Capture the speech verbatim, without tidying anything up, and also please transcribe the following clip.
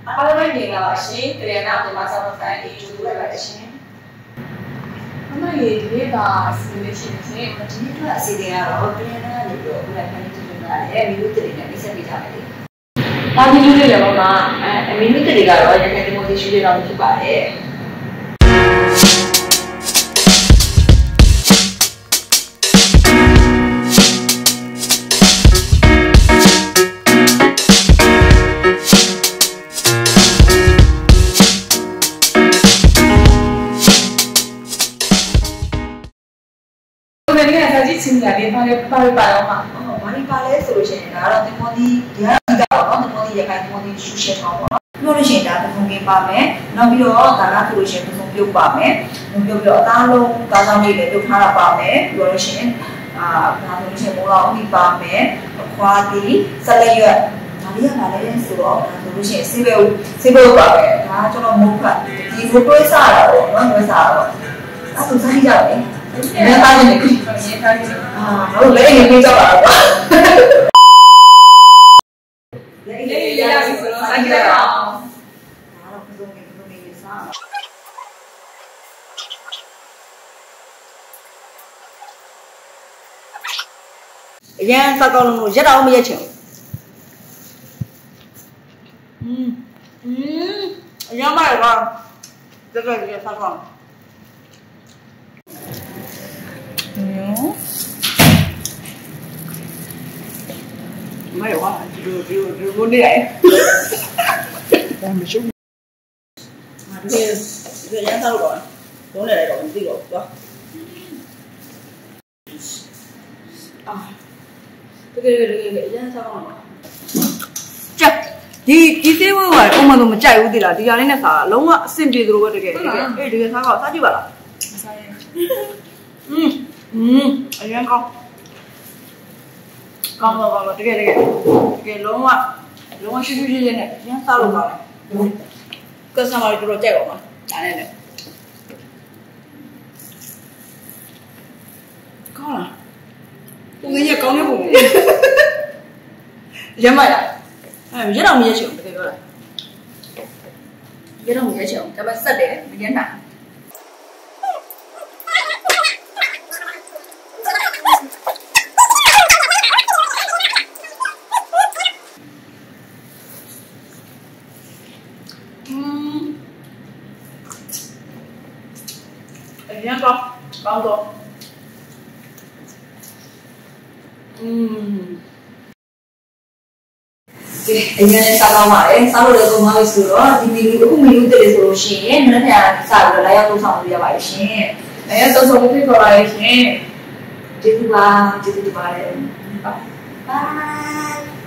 အားလုံးပဲမြင်လာပါရှင်ကလေးနာဒီမှာဆောက်တဲ့အေးကျူလိုက်ပါရှင်အမရေဒီနေ့ပါစီမင်းရှင်ရှင်ဒီနေ့ကအစီအစဉ်ကတော့ကလေးနာနေပြီးတော့ဘယ်လိုခိုင်းကြည့်နေတာလဲမီလူတွေနဲ့မိတ်ဆက်ပေးကြမယ်လေပါတီလူတွေလည်းပေါ့မှာအဲမီလူတွေကတော့ရခိုင်ဒီမိုဒီရှူတွေတော့ဖြစ်ပါတယ်ချင်းကြတယ်ပါလေပါလေပါတော့မှာဟောဘာလို့ပါလဲဆိုလို့ရှိရင်ဒါတော့ဒီမိုဒီဒီဟာဒီကတော့ဒီမိုဒီရခိုင်ဒီမိုဒီရှူရှင်းတော့ပေါ့နော်ပြောလို့ရှိရင်ဒါပစုံကင်းပါမယ်နောက်ပြီးတော့ဒါကဆိုလို့ရှိရင်ပစုံပြုတ်ပါမယ်ပြုတ်ပြီးတော့အသားလုံးကားဆောင်လေးလည်းပြုတ်ထားတာပါမယ်ပြောလို့ရှိရင်အာဒါဆိုလို့ရှိရင်မိုးလောင်ပြီးပါမယ်အခွားတီဆက်လက်ရွက်ဒါလေးကပါလဲဆိုတော့ဒါဆိုလို့ရှိရင်ဆေးဘဲဆေးဘဲပါပဲဒါကျွန်တော်မုတ်ဖတ်ဒီဘိုးတွေးစားတာပေါ့နော်တွေးစားတော့အဲ့ဒါစားကြည့်ကြတယ်没发现你，没发现啊！我雷也没找到吧？雷雷也要去了，三级了。拿了不中给不中给你上了。人家发高了，一到我们也请。嗯嗯，人家买了，这个也发高了。嗯，没有啊，只有只有只有这样。我没收。啊，这个这个颜色高，从来来高，这个高。啊，这个这个这个颜色高嘛。这，ဒီဒီသေးဝဲကဥမာတော့မကြိုက်ဘူးတိလားဒီဟာလေးနဲ့စားလုံးဝအဆင်ပြေသလိုပဲတကယ်တကယ်အေးတကယ်စားကောစားကြည့်ပါလားစားရင်อืมอืมအရင်ကောင်းကောင်းတော့ကောင်းတော့တကယ်တကယ်တကယ်လုံးဝလုံးဝရှူးရှူးရှင်းရှင်းနဲ့ရမ်းစားလို့ကောင်းတယ်ကစားမလို့တော်တော်ကြိုက်ပါမှာဒါနဲ့လေကောင်းလားပုံငယ်ကောင်းတဲ့ပုံရမ်းမလားအဲရတော့မရချင်ဘူးတကယ်ပြောတာရတော့မရချင်ဘူးဒါပေမဲ့ဆက်တယ်မရနိုင်အရင်ကောင်းကောင်းတော့อืมကဲအရင်လည်းစားကောင်းပါလေစားလို့လည်းကောင်းပါပြီဆိုတော့ဒီမီလူအခုမီလူတည်းဆိုလို့ရှိရင်မနေ့ကစားပြီးတော့လာရောက်သုံးဆောင်လို့ရပါရှင်။အဲသုံးဆောင်ပြီးခေါ်လာရရှင်။ကျေးဇူးပါကျေးဇူးပါလေ။ဘိုင်